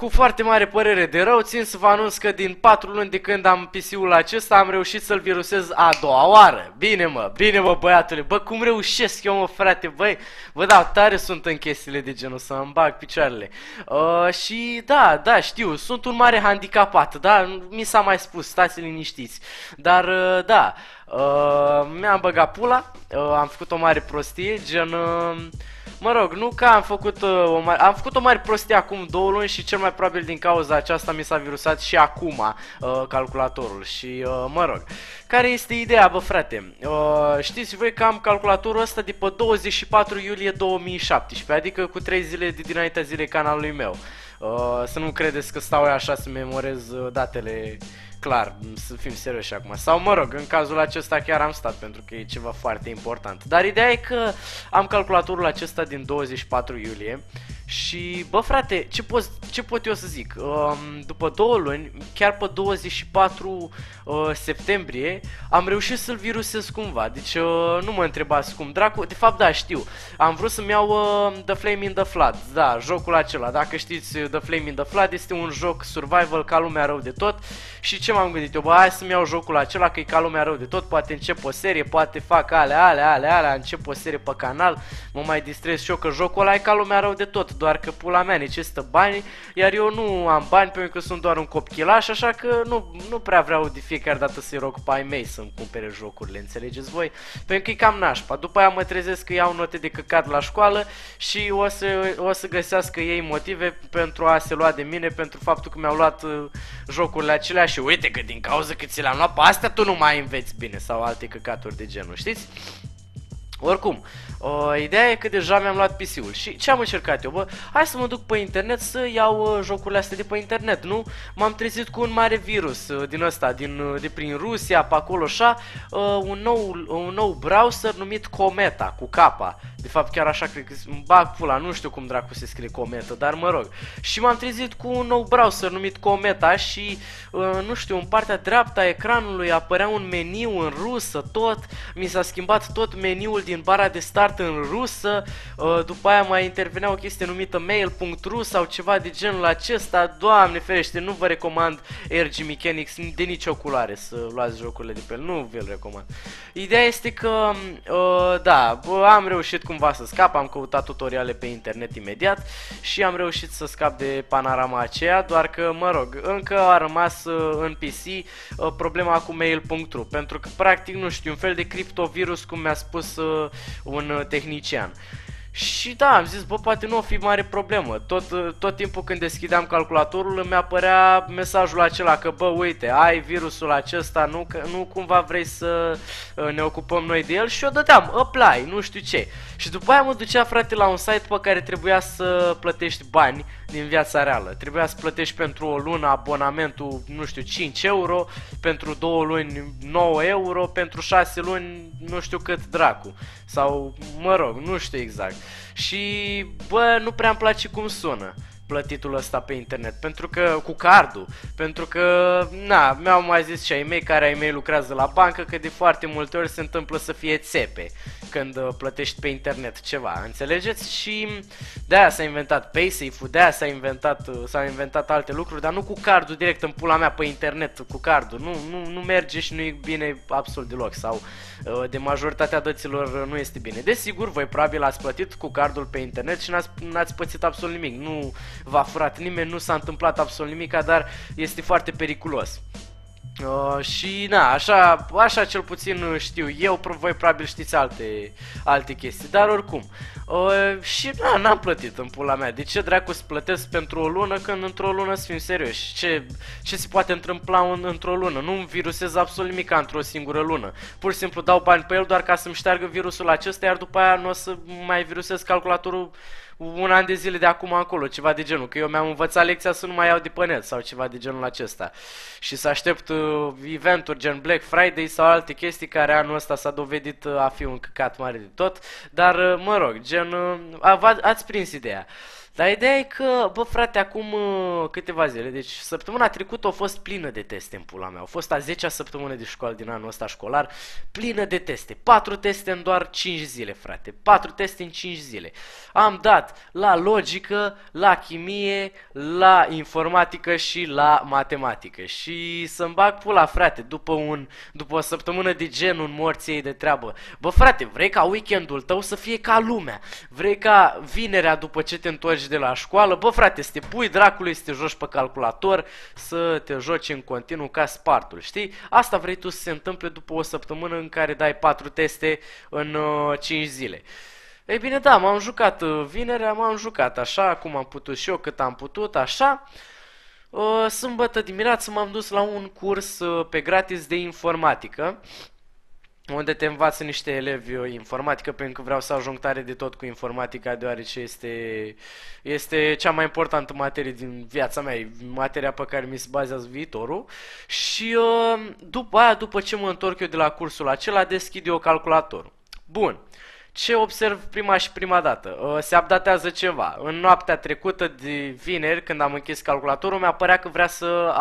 Cu foarte mare părere de rău, țin să vă anunț că din 4 luni de când am PC-ul acesta am reușit să-l virusez a doua oară. Bine mă băiatule, bă cum reușesc eu mă frate, băi, vă dau tare sunt în chestiile de genul să-mi bag picioarele. Și da, știu, sunt un mare handicapat, da, mi s-a mai spus, stați liniștiți, dar da, mi-am băgat pula, am făcut o mare prostie, gen... Mă rog, nu că am făcut am făcut o mare prostie acum 2 luni și cel mai probabil din cauza aceasta mi s-a virusat și acum calculatorul și mă rog. Care este ideea, bă frate? Știți voi că am calculatorul ăsta de pe 24 iulie 2017, adică cu 3 zile de dinaintea zilei canalului meu. Să nu credeți că stau eu așa să memorez datele clar, să fim serioși acum. Sau mă rog, în cazul acesta chiar am stat pentru că e ceva foarte important. Dar ideea e că am calculatorul acesta din 24 iulie și, bă frate, ce pot eu să zic? După 2 luni, chiar pe 24 septembrie, am reușit să-l virusez cumva. Deci nu mă întrebați cum dracu. De fapt, da, știu. Am vrut să-mi iau The Flame in the Flood. Da, jocul acela. Dacă știți, The Flame in the Flood este un joc survival ca lumea rău de tot. Și ce m-am gândit eu? Bă, hai să-mi iau jocul acela că e ca lumea rău de tot. Poate încep o serie, poate fac alea, încep o serie pe canal. Mă mai distrez și eu că jocul ăla e ca lumea rău de tot. Doar că pula mea necesită bani, iar eu nu am bani pentru că sunt doar un copchilaș, așa că nu prea vreau de fiecare dată să-i rog pe ai mei să-mi cumpere jocurile, înțelegeți voi? Pentru că e cam nașpa. După aia mă trezesc că iau note de căcat la școală și o să găsească ei motive pentru a se lua de mine pentru faptul că mi-au luat jocurile acelea și uite că din cauza că ți le-am luat pe astea tu nu mai înveți bine sau alte căcaturi de genul, știți? Oricum, ideea e că deja mi-am luat PC-ul și ce am încercat eu, bă? Hai să mă duc pe internet să iau jocurile astea de pe internet, nu? M-am trezit cu un mare virus din ăsta, de prin Rusia, pe acolo așa, un nou browser numit Cometa, cu capa. De fapt chiar așa cred că îmi bag pula, nu știu cum dracu se scrie Cometa, dar mă rog. Și m-am trezit cu un nou browser numit Cometa și, nu știu, în partea dreaptă a ecranului apărea un meniu în rusă, tot, mi s-a schimbat tot meniul din bara de start în rusă, după aia mai intervenea o chestie numită mail.ru sau ceva de genul acesta. Doamne ferește, nu vă recomand RG Mechanics de nicio culoare să luați jocurile de pe el, nu vi-l recomand. Ideea este că, da, am reușit cumva să scap, am căutat tutoriale pe internet imediat și am reușit să scap de panorama aceea, doar că, mă rog, încă a rămas în PC problema cu mail.ru, pentru că, practic, nu știu, un fel de criptovirus, cum mi-a spus un tehnician. Și da, am zis, bă, poate nu o fi mare problemă. Tot timpul când deschideam calculatorul îmi apărea mesajul acela că, bă, uite, ai virusul acesta, nu cumva vrei să ne ocupăm noi de el? Și eu dădeam apply, nu știu ce. Și după aia mă ducea, frate, la un site pe care trebuia să plătești bani din viața reală. Trebuia să plătești pentru o lună abonamentul, nu știu, 5 euro, pentru 2 luni 9 euro, pentru 6 luni nu știu cât dracu. Sau, mă rog, nu știu exact. Și, bă, nu prea îmi place cum sună plătitul ăsta pe internet, pentru că, cu cardul, pentru că, na, mi-au mai zis și ai mei care ai mei lucrează la bancă că de foarte multe ori se întâmplă să fie țepe când plătești pe internet ceva, înțelegeți? Și de-aia s-a inventat PaySafe-ul, de-aia s-au inventat alte lucruri, dar nu cu cardul direct în pula mea pe internet, cu cardul, nu merge și nu e bine absolut deloc, sau de majoritatea dăților nu este bine. Desigur, voi probabil ați plătit cu cardul pe internet și n-ați pățit absolut nimic, nu v-a furat nimeni, nu s-a întâmplat absolut nimic, dar este foarte periculos. Și na, așa cel puțin știu eu, voi probabil știți alte chestii, dar oricum. Și na, n-am plătit în pula mea. De ce dracu să plătesc pentru o lună când într-o lună să fim serioși? Ce se poate întâmpla într-o lună? Nu-mi virusez absolut nimic într-o singură lună. Pur și simplu dau bani pe el doar ca să-mi șteargă virusul acesta, iar după aia nu o să mai virusez calculatorul un an de zile de acum încolo, ceva de genul, că eu mi-am învățat lecția să nu mai iau de pe net sau ceva de genul acesta. Și să aștept eventuri gen Black Friday sau alte chestii care anul ăsta s-a dovedit a fi un căcat mare de tot, dar mă rog, gen, ați prins ideea. Dar ideea e că, bă frate, acum câteva zile, deci săptămâna trecută a fost plină de teste în pula mea. A fost a 10-a săptămână de școală din anul ăsta școlar, plină de teste. 4 teste în doar 5 zile, frate. 4 teste în 5 zile. Am dat la logică, la chimie, la informatică și la matematică. Și să-mi bag pula, frate, după o săptămână de genul morții de treabă. Bă frate, vrei ca weekendul tău să fie ca lumea? Vrei ca vinerea după ce te întorci de la școală, bă frate, să te pui dracului, să te joci pe calculator, să te joci în continuu ca spartul, știi? Asta vrei tu să se întâmple după o săptămână în care dai 4 teste în 5 zile. Ei bine, da, m-am jucat vinerea, m-am jucat așa, cum am putut și eu, cât am putut, așa. Sâmbătă dimineață m-am dus la un curs pe gratis de informatică, unde te învață niște elevi informatică, pentru că vreau să ajung tare de tot cu informatica, deoarece este cea mai importantă materie din viața mea, e materia pe care mi se bazează viitorul. Și după aia, după ce mă întorc eu de la cursul acela, deschid eu calculatorul. Bun. Ce observ prima dată? Se updatează ceva. În noaptea trecută de vineri, când am închis calculatorul, mi-a părea că vrea să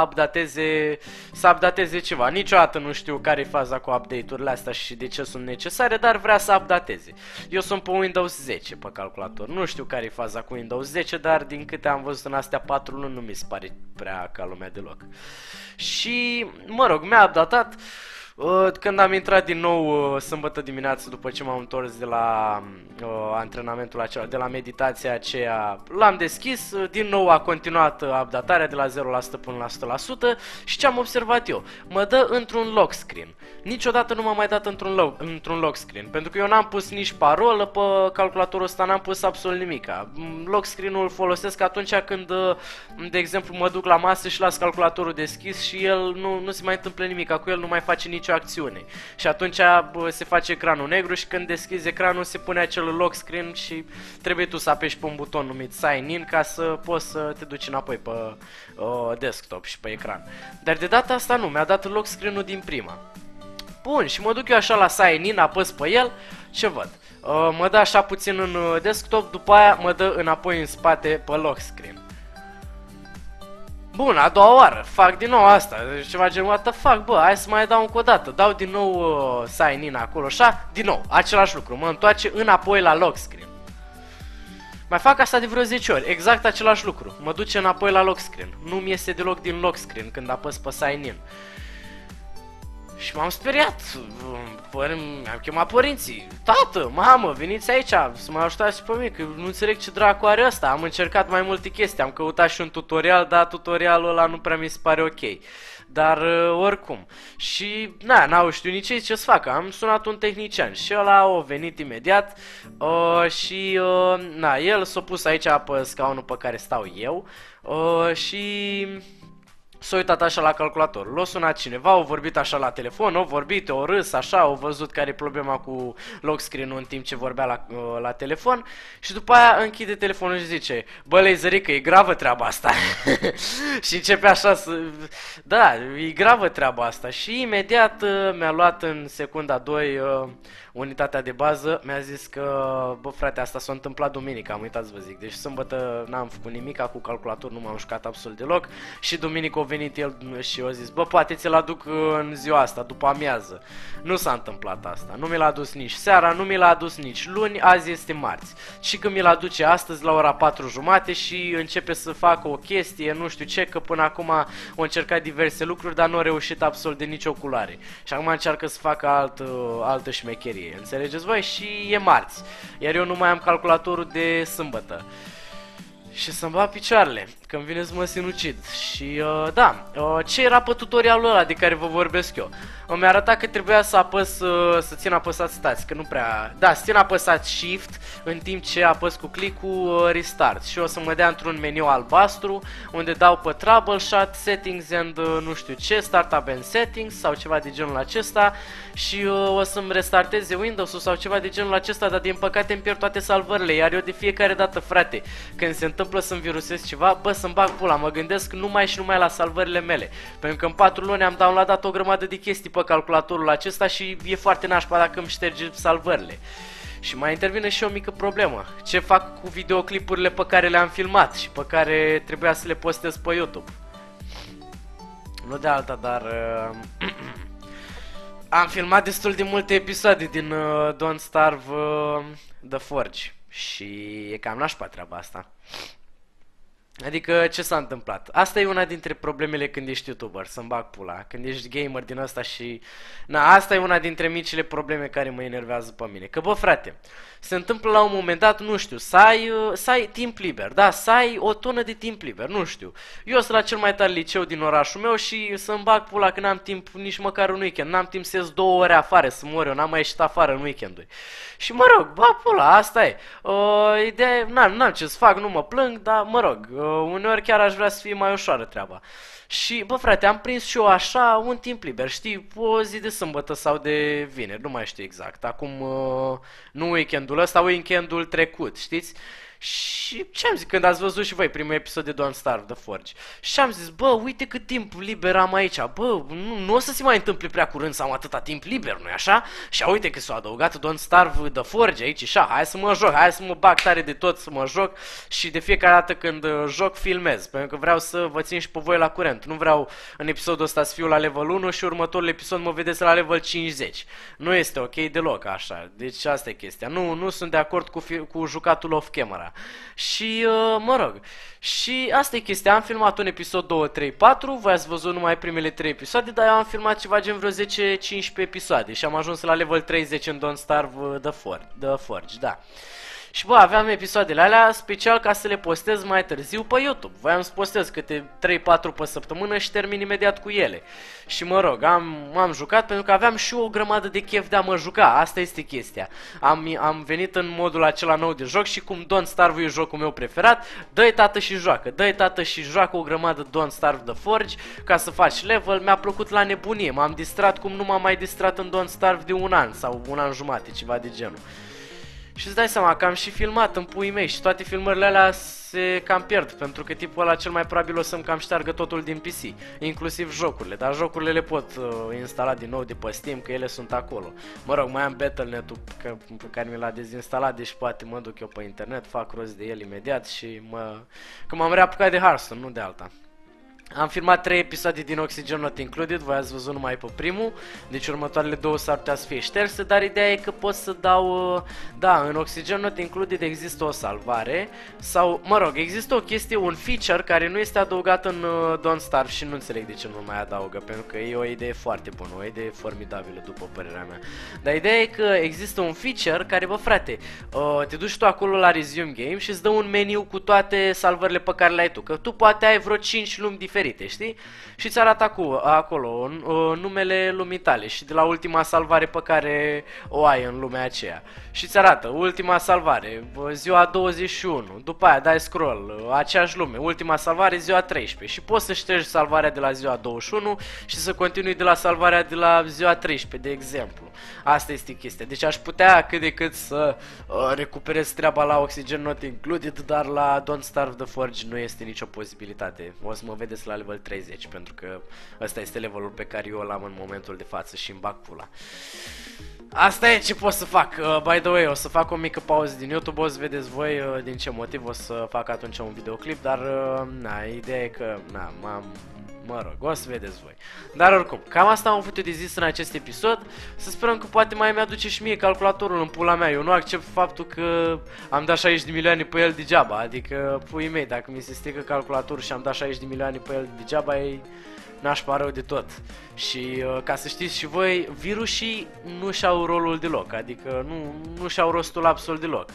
updateze ceva. Niciodată nu știu care e faza cu update-urile astea și de ce sunt necesare, dar vrea să updateze. Eu sunt pe Windows 10 pe calculator. Nu știu care e faza cu Windows 10, dar din câte am văzut în astea 4 luni nu mi se pare prea ca lumea deloc. Și, mă rog, mi-a updatat. Când am intrat din nou sâmbătă dimineață, după ce m-am întors de la antrenamentul acela, de la meditația aceea, l-am deschis, din nou a continuat updatarea de la 0% până la 100% și ce am observat eu? Mă dă într-un lock screen. Niciodată nu m-a mai dat într-un lock screen, pentru că eu n-am pus nici parolă pe calculatorul ăsta, n-am pus absolut nimica. Lock screen-ul îl folosesc atunci când, de exemplu, mă duc la masă și las calculatorul deschis și el nu se mai întâmplă nimica cu el, nu mai face nicio acțiune. Și atunci se face ecranul negru și când deschizi ecranul se pune acel lock screen și trebuie tu să apeși pe un buton numit Sign In ca să poți să te duci înapoi pe desktop și pe ecran. Dar de data asta nu, mi-a dat lock screen-ul din prima. Bun, și mă duc eu așa la Sign In, apăs pe el, ce văd? Mă dă așa puțin în desktop, după aia mă dă înapoi în spate pe lock screen. Bun, a doua oară, fac din nou asta, ceva genul, what the fuck, bă, hai să mai dau încă o dată, dau din nou sign in acolo, așa, din nou, același lucru, mă întoarce înapoi la lock screen. Mai fac asta de vreo 10 ori, exact același lucru, mă duce înapoi la lock screen, nu-mi iese deloc din lock screen când apăs pe sign in. Și m-am speriat, mi-am chemat părinții, tată, mamă, veniți aici să mă ajutați pe mine, că nu înțeleg ce dracu are ăsta, am încercat mai multe chestii, am căutat și un tutorial, dar tutorialul ăla nu prea mi se pare ok, dar oricum, și n-au știu nici ei ce să facă, am sunat un tehnician și ăla a venit imediat și el s-a pus aici pe scaunul pe care stau eu și... S-a uitat așa la calculator, l-a sunat cineva, au vorbit așa la telefon, au vorbit, au râs așa, au văzut care e problema cu lock screen-ul în timp ce vorbea la telefon și după aia închide telefonul și zice: bă, Lazerică, e gravă treaba asta. Și începe așa să... Da, e gravă treaba asta și imediat mi-a luat în secunda 2 unitatea de bază, mi-a zis că, bă frate, asta s-a întâmplat duminică, am uitat să vă zic, deci sâmbătă n-am făcut nimica cu calculator, nu m-am jucat absolut deloc și duminică a venit el și a zis: bă, poate ți-l aduc în ziua asta, după amiază. Nu s-a întâmplat asta, nu mi l-a adus nici seara, nu mi l-a adus nici luni, azi este marți. Și când mi l aduce astăzi la ora 4:30 și începe să facă o chestie, nu știu ce, că până acum a încercat diverse lucruri, dar nu a reușit absolut de nicio culoare. Și acum încearcă să facă altă șmecherie. Înțelegeți voi? Și e marți. Iar eu nu mai am calculatorul de sâmbătă. Și să-mi bat picioarele când vine să mă sinucid. Și ce era pe tutorialul ăla de care vă vorbesc eu? Îmi arăta că trebuia să apăs, să țin apăsat, stați, că nu prea... Da, să țin apăsat Shift în timp ce apăs cu click-ul Restart. Și o să mă dea într-un meniu albastru unde dau pe Troubleshoot, Settings and nu știu ce, Startup and Settings sau ceva de genul acesta. Și o să-mi restarteze Windows-ul sau ceva de genul acesta, dar din păcate îmi pierd toate salvările. Iar eu de fiecare dată, frate, când se întâmplă să-mi virusez ceva, bă, să-mi bag pula, mă gândesc numai și numai la salvările mele. Pentru că în 4 luni am downloadat o grămadă de chestii pe calculatorul acesta și e foarte nașpa dacă îmi șterge salvările. Și mai intervine și o mică problemă. Ce fac cu videoclipurile pe care le-am filmat și pe care trebuia să le postez pe YouTube? Nu de alta, dar am filmat destul de multe episoade din Don't Starve The Forge și e cam nașpa treaba asta. Adică ce s-a întâmplat? Asta e una dintre problemele când ești YouTuber, să-mi bag pula, când ești gamer din asta și... Na, asta e una dintre micile probleme care mă enervează pe mine. Că bă frate, se întâmplă la un moment dat, nu știu, să ai timp liber, da, să ai o tonă de timp liber, nu știu. Eu sunt la cel mai tare liceu din orașul meu și să-mi bag pula că n-am timp nici măcar un weekend, n-am timp să ies 2 ore afară, să mor eu, n-am mai ieșit afară în weekenduri. Și mă rog, bă pula, asta e. Ideea e, n-am ce să fac, nu mă plâng, dar mă rog, uneori chiar aș vrea să fie mai ușoară treaba. Și, bă frate, am prins și eu așa un timp liber, știi, o zi de sâmbătă sau de vineri, nu mai știu exact. Acum, nu weekendul ăsta, weekendul trecut, știți? Și ce am zis când ați văzut și voi primul episod de Don't Starve The Forge? Și am zis, bă, uite cât timp liber am aici, bă, nu o să se mai întâmple prea curând să am atâta timp liber, nu-i așa? Și uite că s-a adăugat Don't Starve The Forge aici și hai să mă joc, hai să mă bag tare de tot să mă joc și de fiecare dată când joc filmez, pentru că vreau să vă țin și pe voi la curent. Nu vreau în episodul ăsta să fiu la level 1 și următorul episod mă vedeți la level 50. Nu este ok deloc așa, deci asta e chestia. Nu sunt de acord cu jucatul off camera. Și, mă rog, și asta e chestia, am filmat un episod 2, 3, 4, voi ați văzut numai primele 3 episoade, dar eu am filmat ceva gen vreo 10-15 episoade și am ajuns la level 30 în Don't Starve The Forge, da. Și bă, aveam episoadele alea special ca să le postez mai târziu pe YouTube. Voiam să postez câte 3-4 pe săptămână și termin imediat cu ele. Și mă rog, am jucat pentru că aveam și o grămadă de chef de a mă juca. Asta este chestia. Am venit în modul acela nou de joc și cum Don't Starve e jocul meu preferat, dă-i tată și joacă. Dă-i tată și joacă o grămadă Don't Starve The Forge ca să faci level. Mi-a plăcut la nebunie. M-am distrat cum nu m-am mai distrat în Don't Starve de un an sau un an jumate, ceva de genul. Și îți dai seama că am și filmat în puii mei și toate filmările alea se cam pierd, pentru că tipul ăla cel mai probabil o să-mi cam șteargă totul din PC, inclusiv jocurile, dar jocurile le pot instala din nou de pe Steam, că ele sunt acolo. Mă rog, mai am Battle.net-ul pe care mi l-a dezinstalat, deci poate mă duc eu pe internet, fac rost de el imediat și că m-am reapucat de Hearthstone, nu de alta. Am filmat 3 episoade din Oxygen Not Included, voi ați văzut numai pe primul, deci următoarele 2 s-ar putea să fie șterse, dar ideea e că pot să dau, da, în Oxygen Not Included există o salvare, sau, mă rog, există o chestie, un feature care nu este adăugat în Don't Starve și nu înțeleg de ce nu mai adaugă, pentru că e o idee foarte bună, o idee formidabilă după părerea mea. Dar ideea e că există un feature care, bă frate, te duci tu acolo la Resume Game și îți dă un meniu cu toate salvările pe care le-ai tu, că tu poate ai vreo 5 lumi diferite, știi? Și ți arată acolo numele lumii tale și de la ultima salvare pe care o ai în lumea aceea. Și ți arată ultima salvare, ziua 21, după aia dai scroll, aceeași lume, ultima salvare ziua 13 și poți să ștergi salvarea de la ziua 21 și să continui de la salvarea de la ziua 13, de exemplu. Asta este chestia. Deci aș putea cât de cât să recuperez treaba la Oxygen Not Included, dar la Don't Starve The Forge nu este nicio posibilitate. O să mă vedeți la level 30, pentru că ăsta este levelul pe care eu l-am în momentul de față și îmi bag pula. Asta e ce pot să fac. By the way, o să fac o mică pauză din YouTube, o să vedeți voi din ce motiv o să fac atunci un videoclip, dar na, ideea e că, na, mă rog, o să vedeți voi. Dar oricum, cam asta am avut de zis în acest episod. Să sperăm că poate mai mi-aduce și mie calculatorul în pula mea. Eu nu accept faptul că am dat 60 de milioane pe el degeaba. Adică, puii mei, dacă mi se strică calculatorul și am dat 60 de milioane pe el degeaba, e nașpa rău de tot. Și ca să știți și voi, virusii nu și-au rolul deloc, adică nu și-au rostul absolut deloc.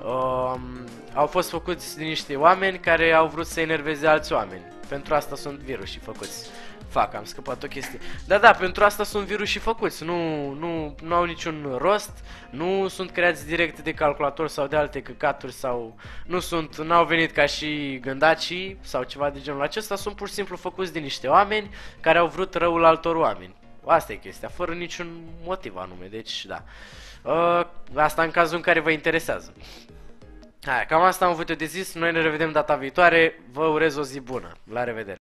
Au fost făcuți de niște oameni care au vrut să enerveze alți oameni. Pentru asta sunt virusii făcuți. Fac, am scăpat o chestie. Da, pentru asta sunt virusii făcuți. Nu au niciun rost. Nu sunt creați direct de calculator sau de alte căcaturi sau n-au venit ca și gândacii sau ceva de genul acesta. Sunt pur și simplu făcuți de niște oameni care au vrut răul altor oameni. Asta e chestia, fără niciun motiv anume. Deci, da. Asta în cazul în care vă interesează. Hai, cam asta am avut eu de zis. Noi ne revedem data viitoare. Vă urez o zi bună. La revedere.